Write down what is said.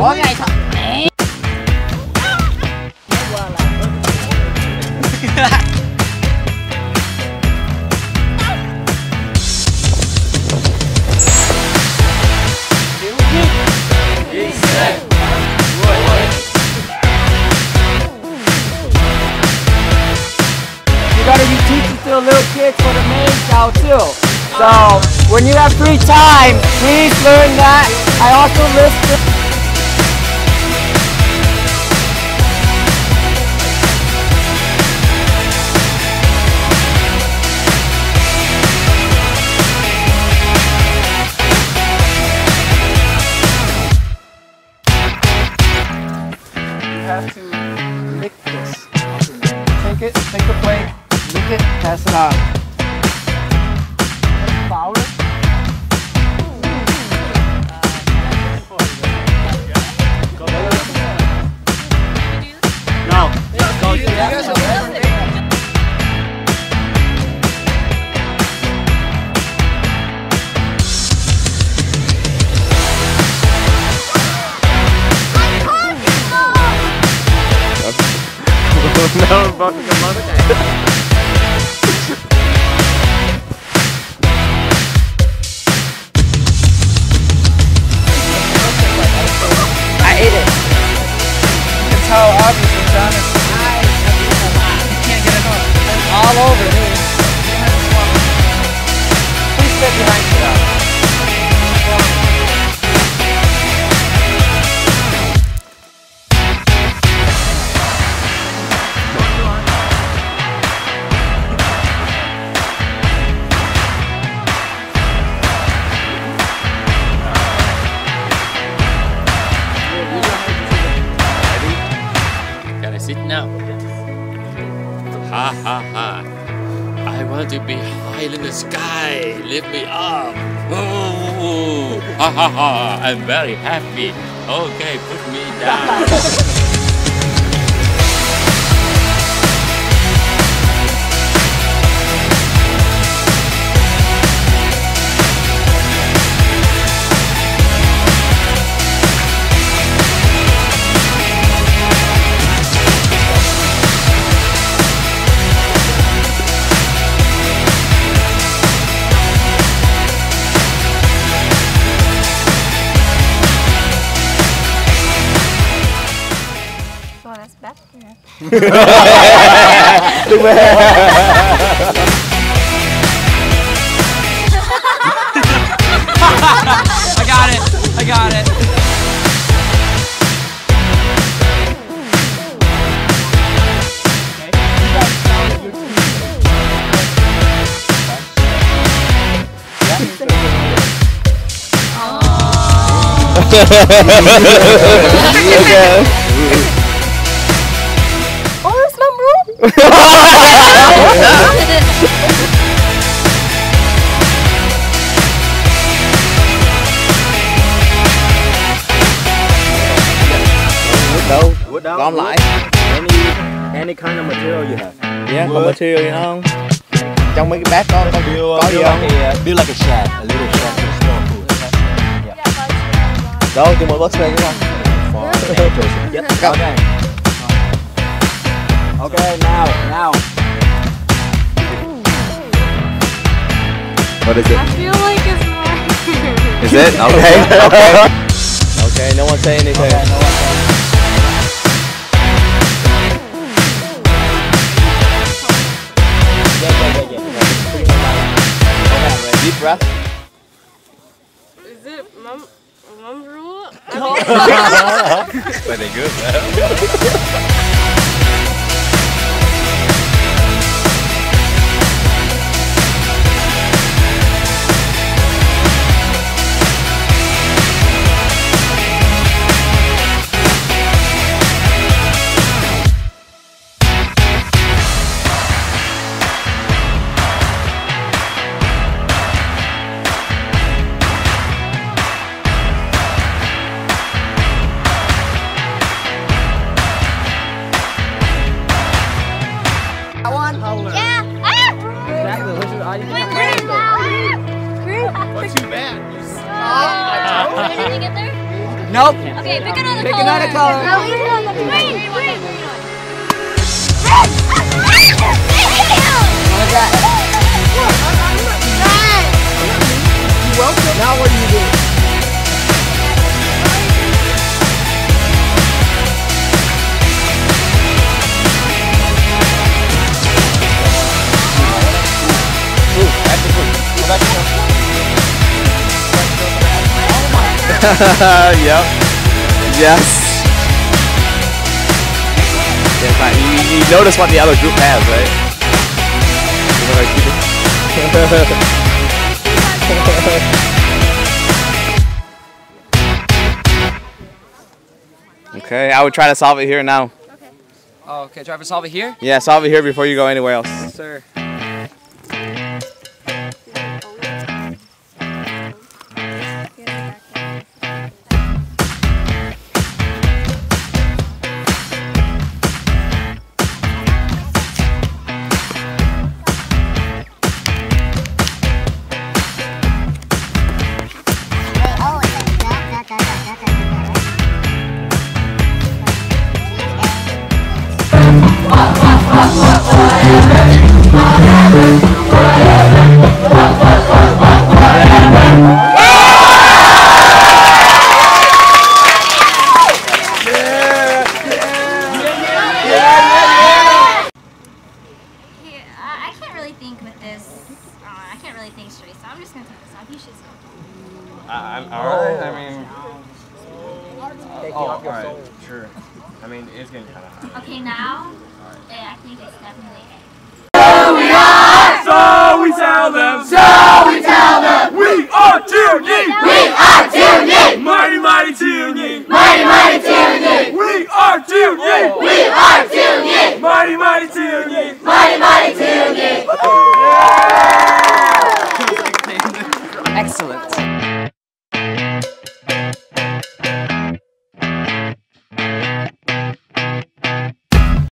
Ủa cái này sao? You gotta be teaching to the little kids for the main cow too. So when you have free time, please learn that. I also listen. You have to lick this. Take it, take the plate, lick it, pass it on. Power. No. No, about to come on I ate it. You can tell obviously John is you can't get enough. It's all over me. Please sit behind you. Sit now. Ha ha ha. I want to be high in the sky. Lift me up. Oh, ha ha ha. I'm very happy. Okay, put me down. Đừng về. I got it. I got it. Okay. Wood đâu? Gom lại. Any kind of material you have. Yeah, có material gì không? Trong mấy cái bát có gì không? Build like a shed, a little shed to store food. Yeah. Đâu, cho một box space đúng không? Yes. Okay. Okay, now. What is it? I feel like it's more. Is it? Okay. Okay. Okay, no one say anything. Okay, no one say. Yeah. Deep breath. Is it mum rule? Very good, man. Not too bad. Did you get there? Nope. Okay, pick another Pick color. another color. Green. How's that? Welcome. Now what do you do? Yep. Yes. Yeah, fine. You notice what the other group has, right? Okay, I would try to solve it here now. Oh, okay, try to solve it here? Yeah, solve it here before you go anywhere else. Yes, sir. I can't really think with this. I can't really think straight, so I'm just gonna take this off. You should stop. Alright, I mean... alright, sure. I mean, it's getting kind of hot. Okay, now, I think it's definitely A. So we tell them. We are Tyranny. Mighty, mighty.